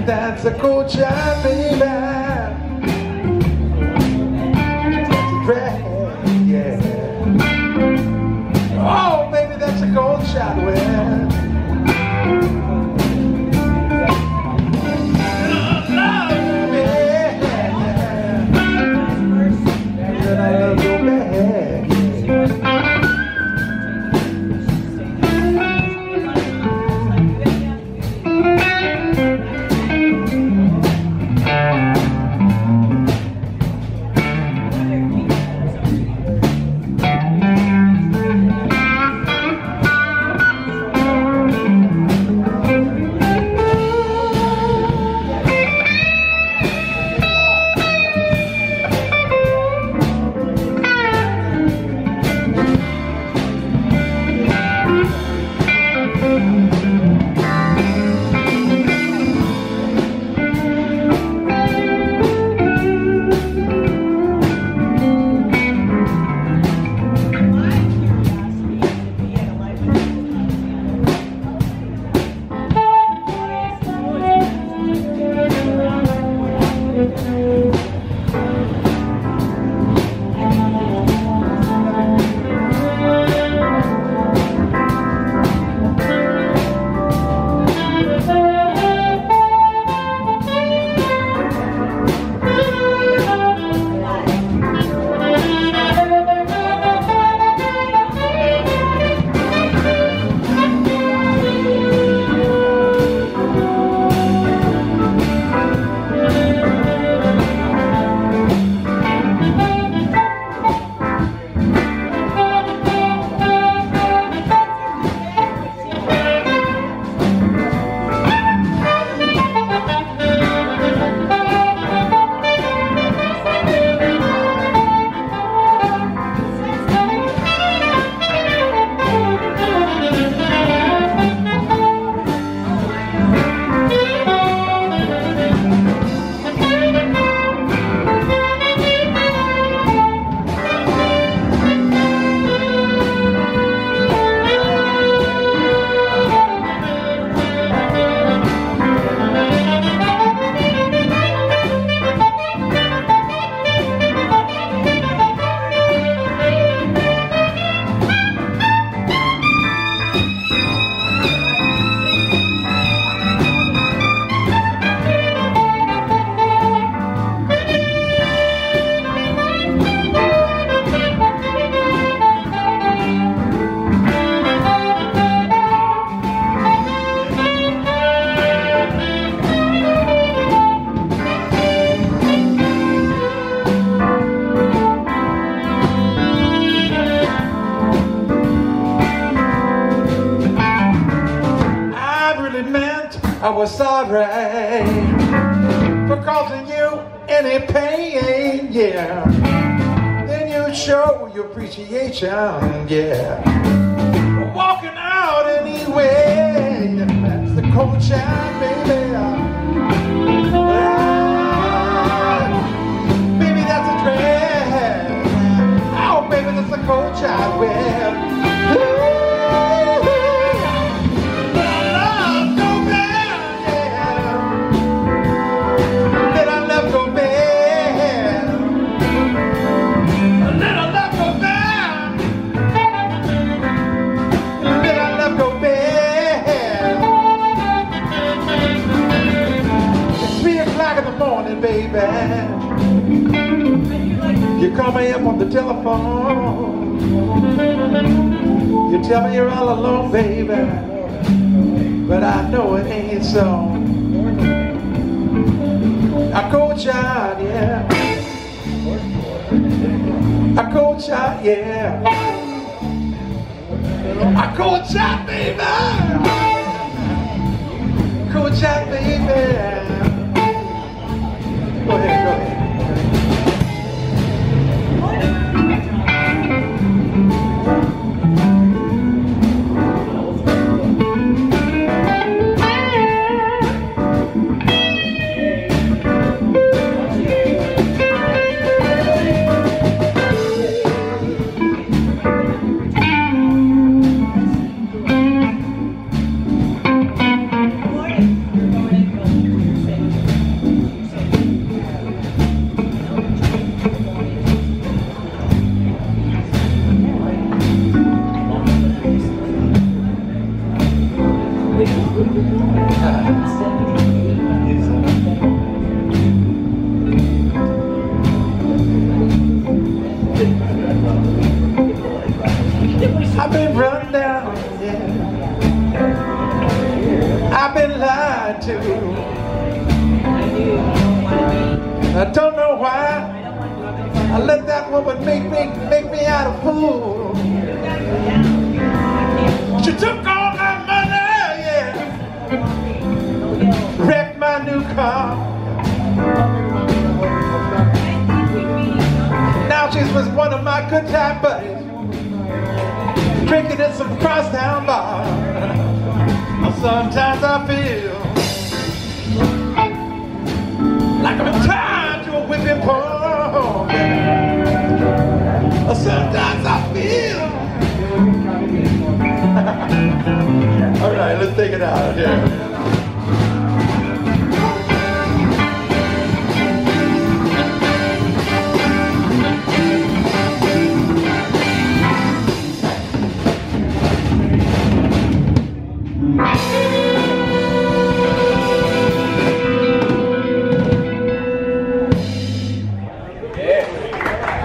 that's a cold shot, baby. That's a drag, yeah. Oh, baby, that's a cold shot, well. I was sorry for causing you any pain, yeah. Then you show your appreciation, yeah. Walking out anyway, that's the cold shine, baby. Baby, that's a drag. Oh, baby, that's a cold shine, well. Baby, you call me up on the telephone, you tell me you're all alone, baby, but I know it ain't so. A cold shot, yeah. A cold shot, yeah. A cold shot, baby. Cold shot, baby. Go ahead, go ahead. attitude. I don't know why I let that woman make me out a fool. She took all my money, yeah, wrecked my new car. Now she's with one of my good time buddies, drinking at some crosstown bar. Sometimes I feel like I'm tied to a whipping post. Sometimes I feel. All right, let's take it out here.